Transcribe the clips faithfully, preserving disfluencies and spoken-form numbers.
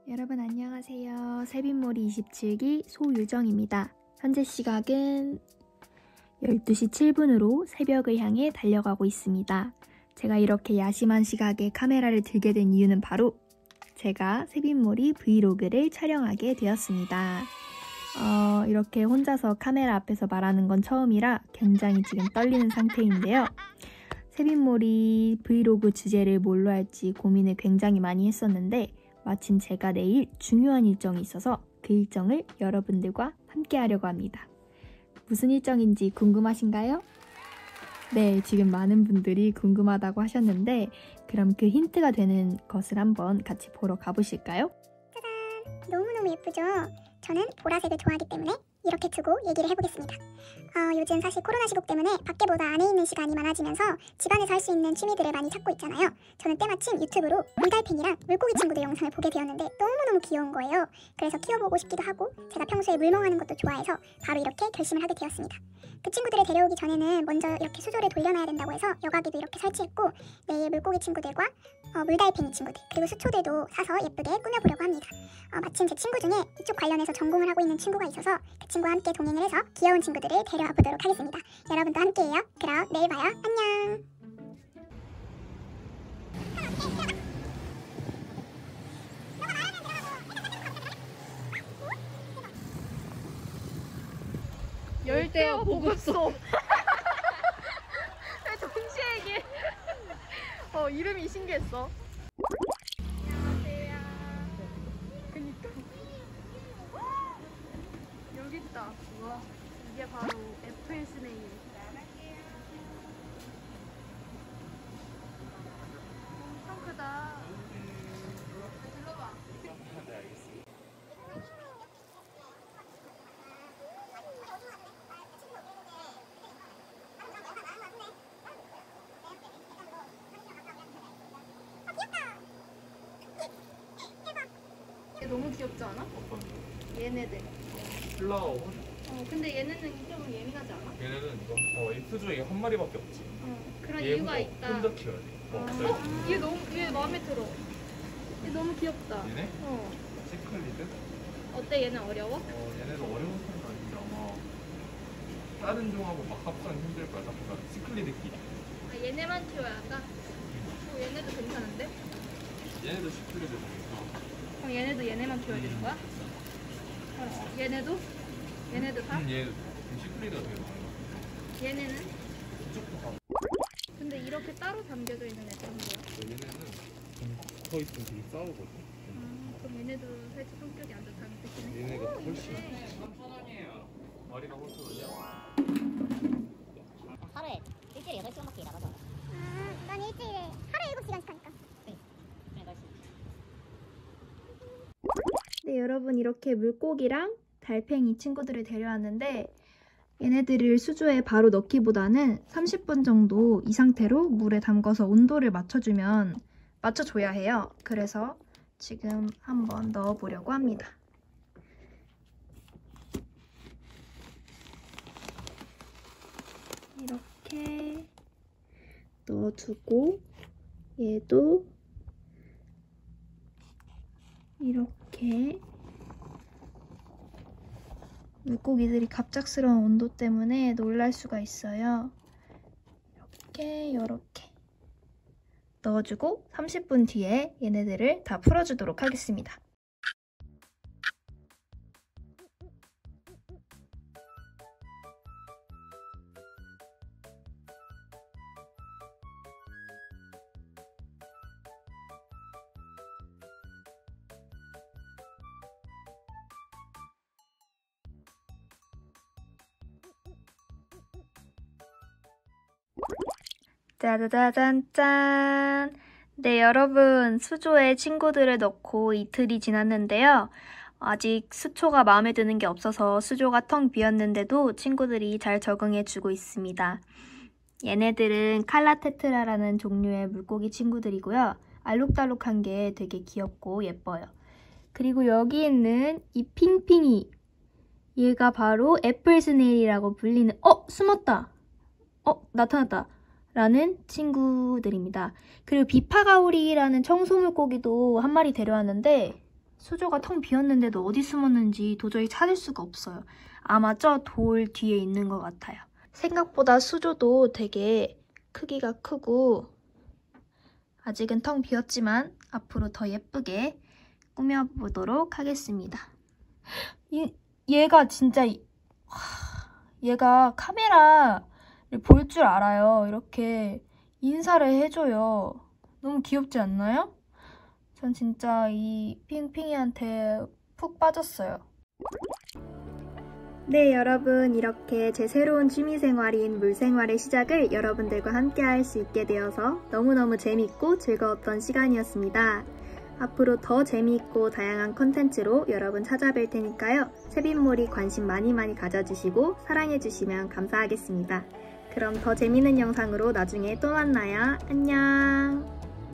여러분 안녕하세요. 세빈몰이 이십칠 기 소유정입니다. 현재 시각은 열두 시 칠 분으로 새벽을 향해 달려가고 있습니다. 제가 이렇게 야심한 시각에 카메라를 들게 된 이유는 바로 제가 세빈몰이 브이로그를 촬영하게 되었습니다. 어, 이렇게 혼자서 카메라 앞에서 말하는 건 처음이라 굉장히 지금 떨리는 상태인데요. 세빈몰이 브이로그 주제를 뭘로 할지 고민을 굉장히 많이 했었는데 마침 제가 내일 중요한 일정이 있어서 그 일정을 여러분들과 함께 하려고 합니다. 무슨 일정인지 궁금하신가요? 네, 지금 많은 분들이 궁금하다고 하셨는데 그럼 그 힌트가 되는 것을 한번 같이 보러 가보실까요? 짜잔! 너무너무 예쁘죠? 저는 보라색을 좋아하기 때문에 이렇게 두고 얘기를 해보겠습니다. 어, 요즘 사실 코로나 시국 때문에 밖에보다 안에 있는 시간이 많아지면서 집안에서 할 수 있는 취미들을 많이 찾고 있잖아요. 저는 때마침 유튜브로 물달팽이랑 물고기 친구들 영상을 보게 되었는데 너무너무 귀여운 거예요. 그래서 키워보고 싶기도 하고 제가 평소에 물멍하는 것도 좋아해서 바로 이렇게 결심을 하게 되었습니다. 그 친구들을 데려오기 전에는 먼저 이렇게 수조를 돌려놔야 된다고 해서 여과기도 이렇게 설치했고 내일 물고기 친구들과 어, 물달팽이 친구들 그리고 수초들도 사서 예쁘게 꾸며보려고 합니다. 어, 마침 제 친구 중에 이쪽 관련해서 전공을 하고 있는 친구가 있어서 그 친구와 함께 동행을 해서 귀여운 친구들을 데려와 보도록 하겠습니다. 여러분도 함께해요. 그럼 내일 봐요. 안녕. 열대어 보고서 왜 동시에 얘기해? 어 이름이 신기했어. 안녕하세요. 그니까 여기 있다. 우와 이게 바로 애플 스네일. 엄청 크다. 들러봐. 얘 너무 귀엽지 않아? 어떤 거? 얘네들. 플라워. 어 근데 얘네는 좀 예민하지 않아? 얘네는 이거 어, 이 수조에 한 마리밖에 없지. 어 그런 얘 이유가 혼자, 있다. 혼자 키워야 돼. 어, 어, 어? 얘 너무 얘 마음에 들어. 얘 너무 귀엽다. 얘네? 어. 시클리드? 어때 얘는 어려워? 어, 얘네도 어려운 편은 아닌데 아마 다른 종하고 막 합사는 힘들 거야. 그러니까 시클리드끼리. 아 얘네만 키워야 한다? 어, 얘네도 괜찮은데? 얘네도 시클리드 보니까. 그럼 얘네도 얘네만 키워야 되는 거야? 어, 얘네도? 얘네도 다? 음, 얘 시클리드가 되게 많은 거 같아. 얘네는? 이쪽도 다. 근데 이렇게 따로 담겨져 있는 애들은 뭐야? 얘네는 좀 붙어 있으면 되게 싸우거든. 아, 그럼 얘네도 살짝 성격이 안 좋다는 뜻이네? 얘네가 오, 훨씬. 있네. 삼천 원이에요. 머리가 훨씬 원이야? 하루에 일주일에 여덟 시간밖에 일 안 하잖아. 아, 난 일주일에 하루에 일곱 시간씩 하니까. 그래, 여덟 시. 네, 여러분 이렇게 물고기랑 달팽이 친구들을 데려왔는데 얘네들을 수조에 바로 넣기보다는 삼십 분 정도 이 상태로 물에 담궈서 온도를 맞춰주면 맞춰줘야 해요. 그래서 지금 한번 넣어보려고 합니다. 이렇게 넣어두고 얘도 이렇게 물고기들이 갑작스러운 온도 때문에 놀랄 수가 있어요. 이렇게 이렇게 넣어주고 삼십 분 뒤에 얘네들을 다 풀어주도록 하겠습니다. 짜자자잔짠! 네, 여러분 수조에 친구들을 넣고 이틀이 지났는데요. 아직 수초가 마음에 드는 게 없어서 수조가 텅 비었는데도 친구들이 잘 적응해주고 있습니다. 얘네들은 칼라테트라라는 종류의 물고기 친구들이고요. 알록달록한 게 되게 귀엽고 예뻐요. 그리고 여기 있는 이 핑핑이, 얘가 바로 애플 스네일이라고 불리는, 어! 숨었다! 어! 나타났다! 라는 친구들입니다. 그리고 비파가오리라는 청소물고기도 한 마리 데려왔는데 수조가 텅 비었는데도 어디 숨었는지 도저히 찾을 수가 없어요. 아마 저 돌 뒤에 있는 것 같아요. 생각보다 수조도 되게 크기가 크고 아직은 텅 비었지만 앞으로 더 예쁘게 꾸며보도록 하겠습니다. 이, 얘가 진짜 얘가 카메라를 볼 줄 알아요. 이렇게 인사를 해줘요. 너무 귀엽지 않나요? 전 진짜 이 핑핑이한테 푹 빠졌어요. 네, 여러분, 이렇게 제 새로운 취미생활인 물생활의 시작을 여러분들과 함께 할 수 있게 되어서 너무너무 재밌고 즐거웠던 시간이었습니다. 앞으로 더 재미있고 다양한 컨텐츠로 여러분 찾아뵐 테니까요. 세빈몰이 관심 많이 많이 가져주시고 사랑해주시면 감사하겠습니다. 그럼 더 재밌는 영상으로 나중에 또 만나요. 안녕!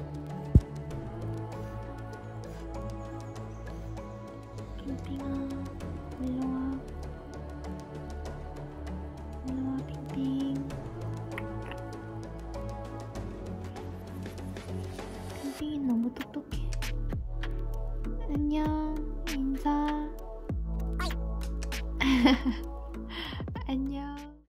핑핑아, 일로와. 일로와, 핑핑. 핑핑이 너무 똑똑해. 안녕, 인사. 안녕.